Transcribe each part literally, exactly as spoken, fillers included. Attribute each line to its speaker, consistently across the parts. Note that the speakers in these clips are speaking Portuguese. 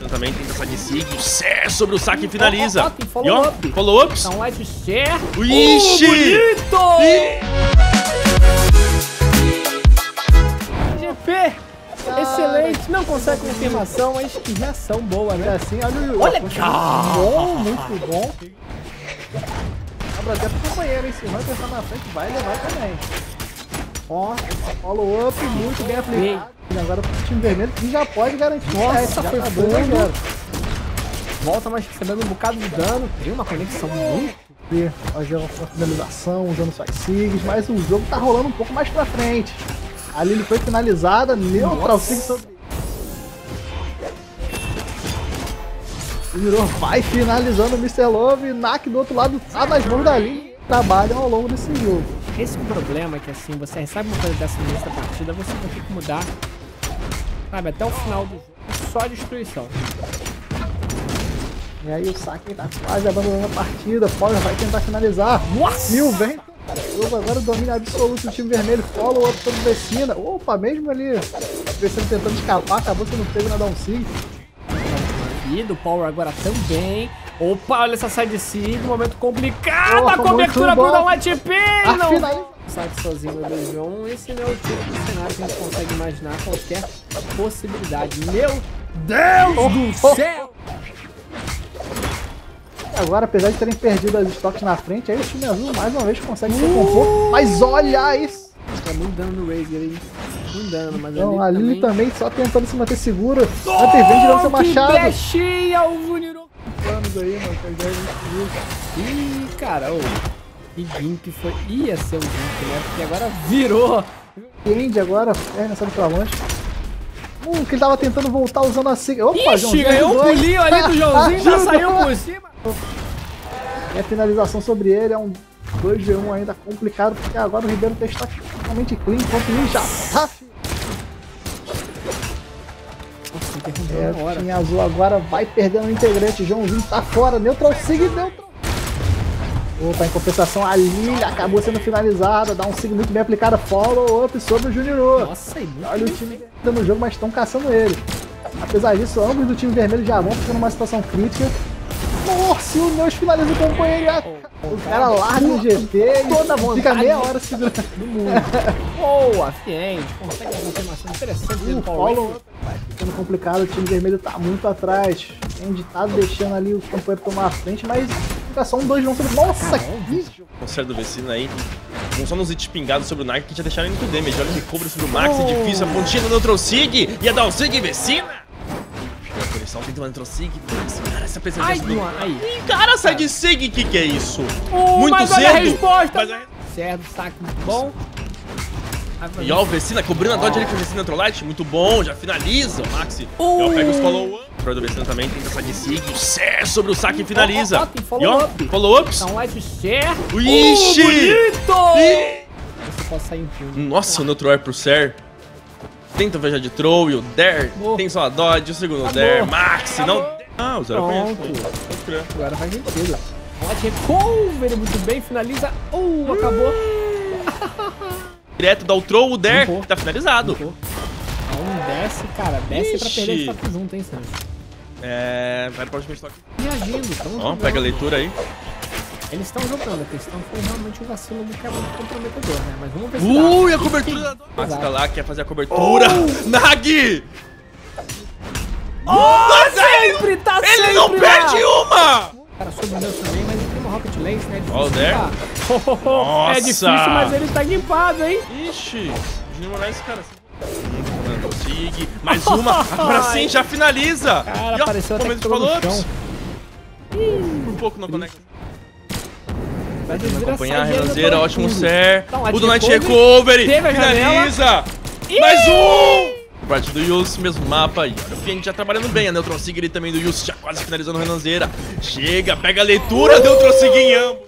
Speaker 1: também tenta essa de Sig. O Ser sobre o saque e finaliza.
Speaker 2: Oh, oh, oh, follow
Speaker 1: e ó,
Speaker 2: up.
Speaker 1: follow-ups.
Speaker 2: Então é de Ser.
Speaker 1: Ixi!
Speaker 2: Uh, bonito!
Speaker 1: Ih!
Speaker 2: G P, excelente. Não consegue confirmação, mas que reação boa, né?
Speaker 3: É assim, olha o...
Speaker 2: Olha,
Speaker 3: bom, muito bom. Abra até pro companheiro, hein? Se o Hunter tá na frente, vai levar também. Ó, follow up, muito bem aplicado. E agora pro time vermelho, que já pode garantir.
Speaker 2: Nossa,
Speaker 3: essa,
Speaker 2: foi
Speaker 3: já tá
Speaker 2: fundo.
Speaker 3: dois a zero.
Speaker 2: Volta, mas recebendo um bocado de dano. Tem uma conexão muito.
Speaker 3: Fazendo uma finalização, usando suas sigs, mas o jogo tá rolando um pouco mais pra frente. A Lily foi finalizada, neutral sig sobre... O Mirror vai finalizando o mister Love, Nak do outro lado tá nas mãos da Lily. Trabalham ao longo desse jogo.
Speaker 2: Esse problema é que assim, você recebe uma coisa dessa no início da partida, você vai ter que mudar, sabe, até o final do jogo. Só destruição.
Speaker 3: E aí o Saken tá quase abandonando a partida, Power vai tentar finalizar.
Speaker 2: Nossa!
Speaker 3: Mil vem. O jogo agora domina absoluto do time vermelho, follow up sobre o Vecina. Opa, mesmo ali, o Vecina tentando escapar, acabou sendo pego na down sig.
Speaker 2: E do Power agora também. Opa, olha essa side sig, momento complicado.
Speaker 3: Opa,
Speaker 2: a cobertura
Speaker 3: muito
Speaker 2: pro
Speaker 3: bom.
Speaker 2: Não H P.
Speaker 3: A
Speaker 2: Não
Speaker 3: finalização.
Speaker 2: sai sozinho no dois v um. Esse não é o tipo de cenário que a gente consegue imaginar qualquer possibilidade. Meu Deus do céu!
Speaker 3: Agora, apesar de terem perdido as estoques na frente, aí o time azul mais uma vez consegue se compor. Mas olha isso!
Speaker 2: É muito dano no Razer aí. Muito dano, mas
Speaker 3: Então, a
Speaker 2: ali
Speaker 3: Lily
Speaker 2: também...
Speaker 3: também só tentando se manter segura. Hunter vem tirando seu machado.
Speaker 2: Que brechinha o Vuniro.
Speaker 3: Planos aí, mano, que a ideia é muito.
Speaker 2: Ih, cara, ô. Que Gimp foi... Ia ser um Gimp, né? Porque agora virou.
Speaker 3: End agora, é nessa pra longe. Hum, que ele tava tentando voltar usando a sig. Opa,
Speaker 2: Ixi,
Speaker 3: Joãozinho
Speaker 2: ganhou um
Speaker 3: ajudou, hein?
Speaker 2: pulinho ali do Joãozinho, já saiu por cima.
Speaker 3: E a finalização sobre ele é um dois v um ainda complicado, porque agora o Ribeiro está totalmente clean, enquanto ele já tá.
Speaker 2: Nossa, interrompeu
Speaker 3: É,
Speaker 2: na
Speaker 3: o
Speaker 2: hora.
Speaker 3: time azul agora vai perdendo o integrante, Joãozinho tá fora, neutral sig, neutral. Opa, em compensação a Lily acabou sendo finalizada, dá um sig muito bem aplicado, follow up sobre o Junior.
Speaker 2: Nossa, e muito
Speaker 3: Olha o time que no jogo, mas estão caçando ele. Apesar disso, ambos do time vermelho já vão ficando numa situação crítica. Nossa, o Neus finaliza o companheiro. O cara larga o G T e
Speaker 2: toda a vontade
Speaker 3: fica meia hora segurando.
Speaker 2: do mundo. Boa, Fiend. Consegue uma confirmação interessante do
Speaker 3: O
Speaker 2: Power.
Speaker 3: follow vai ficando complicado, o time vermelho tá muito atrás. Fiend tá deixando ali o companheiro tomar a frente, mas fica só um dois não sobre. Nossa, que jogo!
Speaker 1: Conserto do Vecina aí. Vão só nos hits pingados sobre o Narc que já deixaram ele muito damage. Olha ele cobra sobre o Max, é difícil. A pontinha do Neutral Sig. Ia dar o Sig Vecina. A conexão tenta uma Neutral Sig. Cara, essa pressão
Speaker 2: Ai,
Speaker 1: do...
Speaker 2: não, aí.
Speaker 1: Ih, cara, sai de Sig. Que que é isso?
Speaker 2: Uh,
Speaker 1: muito
Speaker 2: mas
Speaker 1: cedo.
Speaker 2: olha a resposta.
Speaker 1: Mas a...
Speaker 2: Certo, saque muito bom.
Speaker 1: E ó, o Vecina cobrindo a dodge ali com o Vecina Neutral Light. Muito bom, já finaliza o Maxi. Uh. E ó, pega os follow-up. O do Vecina também tenta essa de Sig. O Ser sobre o saque e finaliza.
Speaker 2: Oh, oh, oh, tem
Speaker 1: e ó,
Speaker 2: follow-up.
Speaker 1: follow-ups.
Speaker 2: Então é de Ser.
Speaker 1: Ixi!
Speaker 2: Uh, bonito!
Speaker 1: Ih.
Speaker 2: Você pode sair impune.
Speaker 1: Nossa, o neutral é pro Ser. Tenta veja de throw e o Dare.
Speaker 2: Acabou.
Speaker 1: Tem só a dodge, o segundo
Speaker 2: Acabou.
Speaker 1: Dare. Maxi,
Speaker 2: Acabou.
Speaker 1: não. Ah, o zero
Speaker 2: Pronto.
Speaker 1: Pode crer.
Speaker 2: Agora faz sentido. Pode recover muito bem, finaliza. Uh, acabou.
Speaker 1: Direto dá o throw, o Dare.
Speaker 2: Limpou.
Speaker 1: Tá finalizado.
Speaker 2: Então desce, cara. Desce pra
Speaker 1: Ixi.
Speaker 2: perder stop junto, hein, Sam?
Speaker 1: É. Vai pro último estoque.
Speaker 2: Reagindo, tão
Speaker 1: Ó,
Speaker 2: jogando.
Speaker 1: pega a leitura aí.
Speaker 2: Eles estão jogando, a questão foi realmente um vacilo que é muito comprometedor, né? Mas vamos ver se dá.
Speaker 1: Ui, a cobertura da dodge. Max tá lá, quer fazer a cobertura. Nag!
Speaker 2: Oh, sempre, tá
Speaker 1: Ele
Speaker 2: sempre
Speaker 1: não
Speaker 2: lá.
Speaker 1: perde uma!
Speaker 2: Cara, sobre o meu também, mas ele tem uma Rocket Lance, né? É
Speaker 1: Ó, o
Speaker 2: difícil.
Speaker 1: Dare.
Speaker 2: ficar. É
Speaker 1: Nossa.
Speaker 2: difícil, mas ele tá guimpado, hein?
Speaker 1: Ixi, Junior Moraes, cara. Não consigo. Mais uma. Agora sim, já finaliza.
Speaker 2: Cara,
Speaker 1: E, ó,
Speaker 2: apareceu até
Speaker 1: momento
Speaker 2: que
Speaker 1: de
Speaker 2: pegou no
Speaker 1: follow-ups.
Speaker 2: chão.
Speaker 1: Por pouco não conecta.
Speaker 2: Vai
Speaker 1: Tentando
Speaker 2: desvirar
Speaker 1: acompanhar a
Speaker 2: saideira
Speaker 1: Renanzeira,
Speaker 2: do
Speaker 1: ótimo
Speaker 2: tudo.
Speaker 1: Ser.
Speaker 2: Então,
Speaker 1: O do Night
Speaker 2: Recovery,
Speaker 1: Recovery.
Speaker 2: teve a
Speaker 1: Finaliza. Mais um. Parte do Yus, mesmo mapa. E olha o Fiend já trabalhando bem. A Neutron Sig ali também do Yus, já quase finalizando o Renanzeira. Chega, pega a leitura, Neutron Sig em ambos.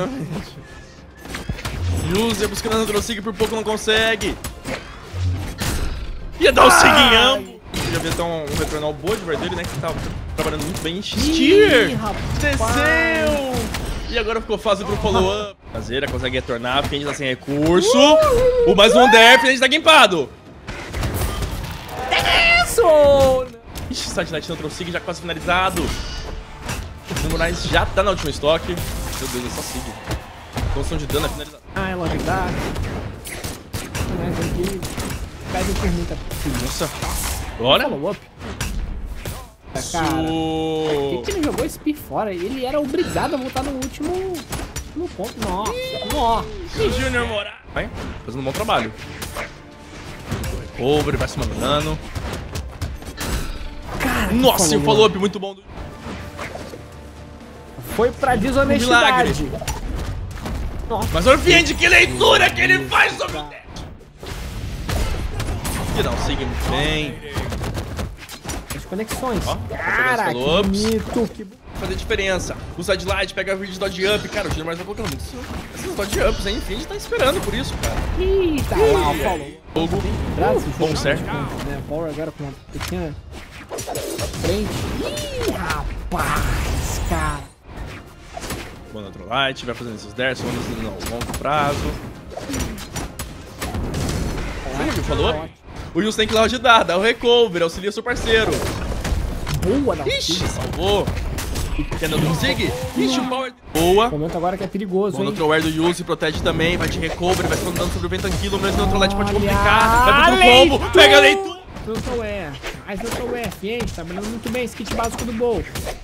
Speaker 1: Yus ia buscando a Neutron Sig, por pouco não consegue. Ia dar o Sig em ambos. Já viu até um, um retronal boa de dele, né? Que tava trabalhando muito bem. Steer! Desceu! E agora ficou fácil pro follow-up. Caseira consegue retornar, Fiend tá sem recurso. O mais um Dare, Fiend tá gimpado.
Speaker 2: Isso!
Speaker 1: Ixi, Sidelight Neutral Sig já quase finalizado. O Moraes já tá na última estoque. Meu Deus, é só Sig. Construção de dano é finalizada.
Speaker 2: Ah, é lógico, dá. Mas aqui... Pede permuta.
Speaker 1: Nossa. Bora.
Speaker 2: Follow up. Cara, por que ele jogou esse Spear fora? Ele era obrigado a voltar no último... No ponto. Nossa. Nossa.
Speaker 1: Júnior Moraes. Vai, fazendo um bom trabalho. Recover, vai se mandando.
Speaker 2: Cara,
Speaker 1: nossa, e o follow-up muito bom.
Speaker 2: Foi pra desonestidade.
Speaker 1: Nossa. Mas Orfiend, que leitura que ele faz sobre o deck. Que não, siga muito bem.
Speaker 2: As conexões.
Speaker 1: Ó,
Speaker 2: cara, que bonito. Que...
Speaker 1: fazer diferença. O Sidelight pega a Reed Dodge Up. Cara, o Júnior mais vai colocando muito esses Dodge Ups, hein? Enfim, a gente tá esperando por isso, cara.
Speaker 2: Ih, tá lá, falou.
Speaker 1: Fogo. Bom, certo.
Speaker 2: Né, Power agora com uma pequena frente. Ih, rapaz, cara.
Speaker 1: Bom, Neutralite, vai fazendo esses dares, vamos fazendo no longo prazo. Você viu, falou? O Wilson tem que ir lá ajudar, dá o recover, auxilia seu parceiro.
Speaker 2: Boa, não.
Speaker 1: Ixi, salvou. Quer não consegue? Ixi, o Power. Boa.
Speaker 2: O momento agora que é perigoso,
Speaker 1: hein? O Neutralware do Yuzi protege também, vai te recover, vai ficando dando sobre o Ventankilo, mesmo o Neutralite pode complicar. Vai pro combo, pega a leitura.
Speaker 2: Neutralware, mais Neutralware, fiente, tá valendo muito bem esse kit básico do Bowl.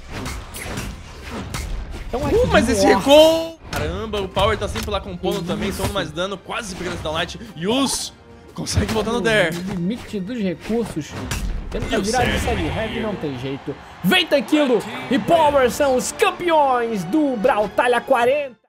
Speaker 1: Então, aqui uh, mas esse recover. Caramba, o Power tá sempre lá compondo isso. Também, somando mais dano, quase pegando esse downlight. Yus consegue voltar no Dare.
Speaker 2: O limite dos recursos. Tenta virar de série heavy, não tem jeito. Ventankilo e Power são os campeões do Brawlhalla quarenta.